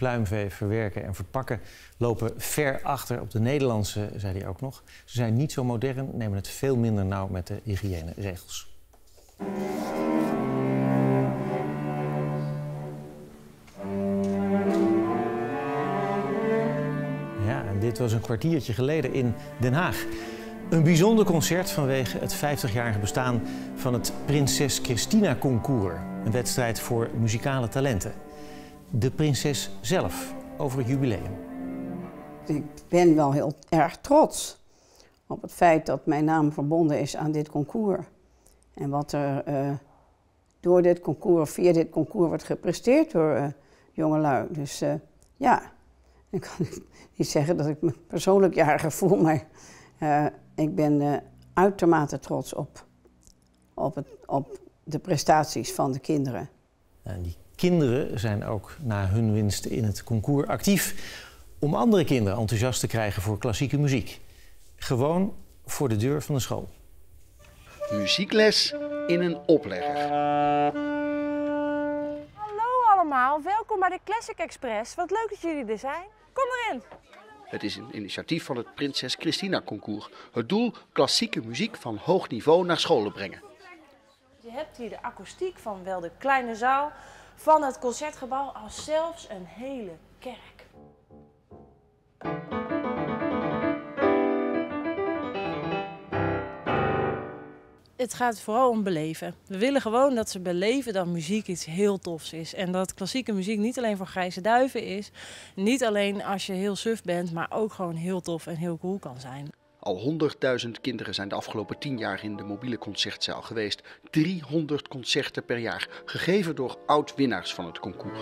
pluimvee verwerken en verpakken lopen ver achter op de Nederlandse, zei hij ook nog. Ze zijn niet zo modern, nemen het veel minder nauw met de hygiëneregels. Ja, en dit was een kwartiertje geleden in Den Haag. Een bijzonder concert vanwege het 50-jarige bestaan van het Prinses Christina Concours. Een wedstrijd voor muzikale talenten. De prinses zelf over het jubileum. Ik ben wel heel erg trots op het feit dat mijn naam verbonden is aan dit concours. En wat er door dit concours, via dit concours wordt gepresteerd door jongelui. Dus ja, ik kan niet zeggen dat ik me persoonlijk jariger voel, maar ik ben uitermate trots op de prestaties van de kinderen. En die kinderen zijn ook na hun winst in het concours actief om andere kinderen enthousiast te krijgen voor klassieke muziek. Gewoon voor de deur van de school. Muziekles in een oplegger. Hallo allemaal, welkom bij de Classic Express. Wat leuk dat jullie er zijn. Kom erin. Het is een initiatief van het Prinses Christina Concours. Het doel: klassieke muziek van hoog niveau naar scholen brengen. Je hebt hier de akoestiek van wel de kleine zaal, van het concertgebouw, als zelfs een hele kerk. Het gaat vooral om beleven. We willen gewoon dat ze beleven dat muziek iets heel tofs is. En dat klassieke muziek niet alleen voor grijze duiven is. Niet alleen als je heel suf bent, maar ook gewoon heel tof en heel cool kan zijn. Al 100.000 kinderen zijn de afgelopen 10 jaar in de mobiele concertzaal geweest. 300 concerten per jaar, gegeven door oud-winnaars van het concours.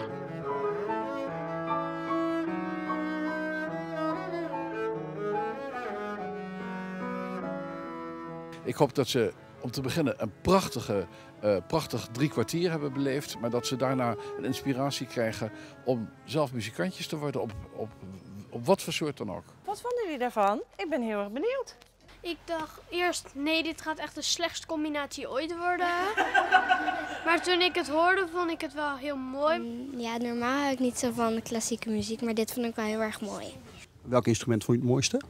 Ik hoop dat ze om te beginnen een prachtig 3 kwartier hebben beleefd. Maar dat ze daarna een inspiratie krijgen om zelf muzikantjes te worden op wat voor soort dan ook. Wat vonden jullie daarvan? Ik ben heel erg benieuwd. Ik dacht eerst, nee, dit gaat echt de slechtste combinatie ooit worden. Maar toen ik het hoorde, vond ik het wel heel mooi. Ja, normaal hou ik niet zo van de klassieke muziek, maar dit vond ik wel heel erg mooi. Welk instrument vond je het mooiste?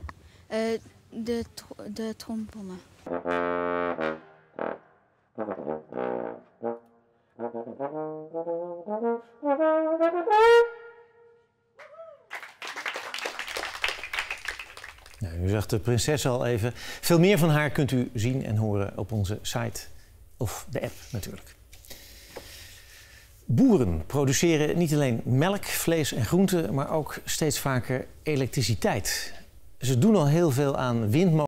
De trombone. Nou, u zag de prinses al even. Veel meer van haar kunt u zien en horen op onze site of de app natuurlijk. Boeren produceren niet alleen melk, vlees en groenten, maar ook steeds vaker elektriciteit. Ze doen al heel veel aan windmolens.